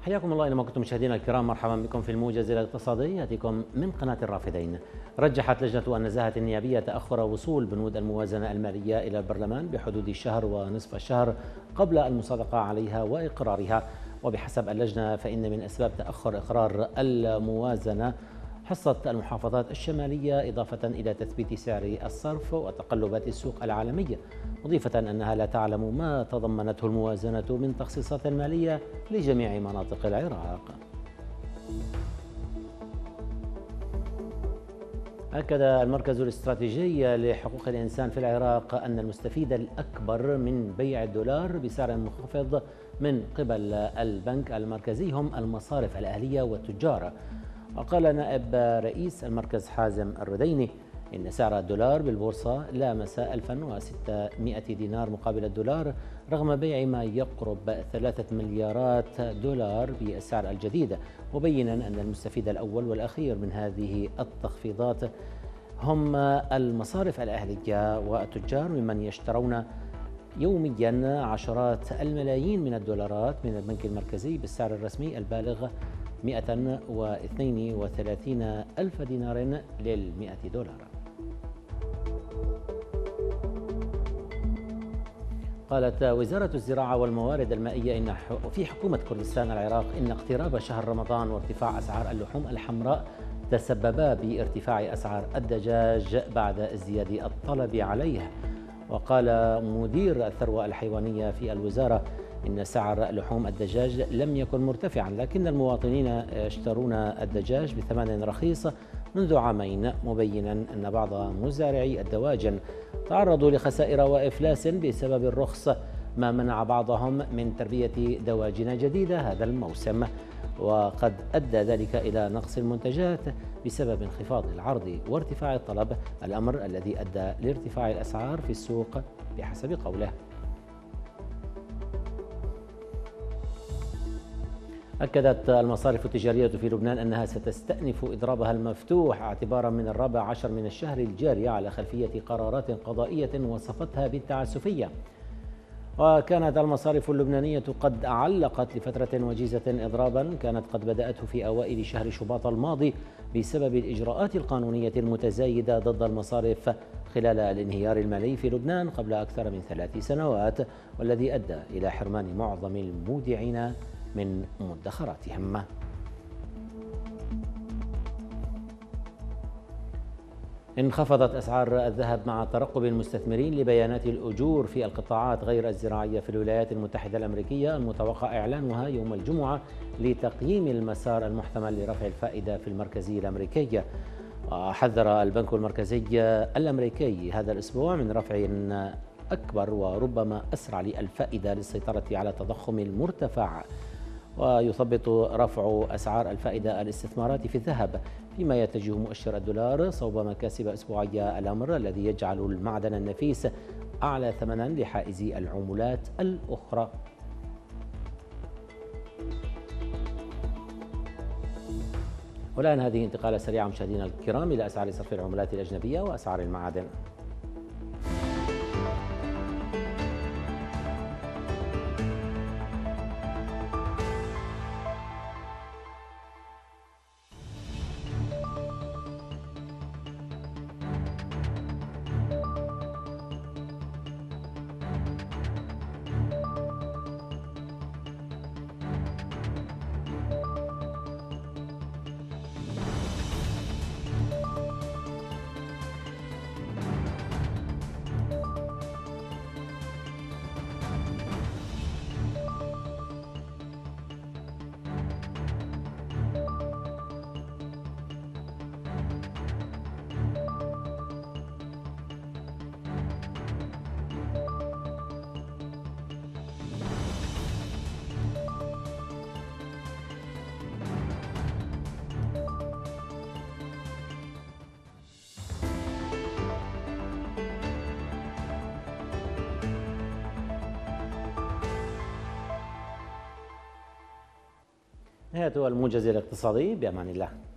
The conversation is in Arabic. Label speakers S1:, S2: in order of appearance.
S1: حياكم الله أينما كنتم مشاهدينا الكرام، مرحبا بكم في الموجز الاقتصادي يأتيكم من قناة الرافدين. رجحت لجنة النزاهة النيابية تأخر وصول بنود الموازنة المالية إلى البرلمان بحدود شهر ونصف الشهر قبل المصادقة عليها وإقرارها. وبحسب اللجنة فإن من أسباب تأخر إقرار الموازنة حصة المحافظات الشمالية، إضافة إلى تثبيت سعر الصرف وتقلبات السوق العالمية، مضيفة أنها لا تعلم ما تضمنته الموازنة من تخصيصات مالية لجميع مناطق العراق. أكد المركز الاستراتيجي لحقوق الإنسان في العراق أن المستفيد الأكبر من بيع الدولار بسعر منخفض من قبل البنك المركزي هم المصارف الأهلية والتجار. وقال نائب رئيس المركز حازم الرديني إن سعر الدولار بالبورصة لامس 1600 دينار مقابل الدولار رغم بيع ما يقرب 3 مليارات دولار بالسعر الجديد، مبينا أن المستفيد الأول والأخير من هذه التخفيضات هم المصارف الأهلية والتجار، ممن يشترون يوميا عشرات الملايين من الدولارات من البنك المركزي بالسعر الرسمي البالغ 132 ألف دينار لل100 دولار. قالت وزارة الزراعة والموارد المائية إن في حكومة كردستان العراق إن اقتراب شهر رمضان وارتفاع أسعار اللحوم الحمراء تسببا بارتفاع أسعار الدجاج بعد ازدياد الطلب عليه. وقال مدير الثروة الحيوانية في الوزارة إن سعر لحوم الدجاج لم يكن مرتفعا، لكن المواطنين يشترون الدجاج بثمن رخيص منذ عامين، مبينا أن بعض مزارعي الدواجن تعرضوا لخسائر وإفلاس بسبب الرخص، ما منع بعضهم من تربية دواجن جديدة هذا الموسم، وقد أدى ذلك إلى نقص المنتجات بسبب انخفاض العرض وارتفاع الطلب، الأمر الذي أدى لارتفاع الأسعار في السوق بحسب قوله. أكدت المصارف التجارية في لبنان أنها ستستأنف إضرابها المفتوح اعتبارا من 14 من الشهر الجاري على خلفية قرارات قضائية وصفتها بالتعسفية. وكانت المصارف اللبنانية قد علقت لفترة وجيزة إضرابا كانت قد بدأته في أوائل شهر شباط الماضي بسبب الإجراءات القانونية المتزايدة ضد المصارف خلال الانهيار المالي في لبنان قبل أكثر من 3 سنوات، والذي أدى إلى حرمان معظم المودعين من مدخراتهم. انخفضت أسعار الذهب مع ترقب المستثمرين لبيانات الأجور في القطاعات غير الزراعية في الولايات المتحدة الأمريكية المتوقع إعلانها يوم الجمعة لتقييم المسار المحتمل لرفع الفائدة في المركزي الأمريكي. وحذر البنك المركزي الأمريكي هذا الأسبوع من رفع أكبر وربما أسرع للفائدة للسيطرة على التضخم المرتفع. ويثبط رفع أسعار الفائدة الاستثمارات في الذهب، فيما يتجه مؤشر الدولار صوب مكاسب أسبوعية، الأمر الذي يجعل المعدن النفيس أعلى ثمنا لحائزي العملات الأخرى. والآن هذه انتقالة سريعة مشاهدينا الكرام إلى أسعار صرف العملات الأجنبية وأسعار المعادن. نهاية الموجز الاقتصادي، بأمان الله.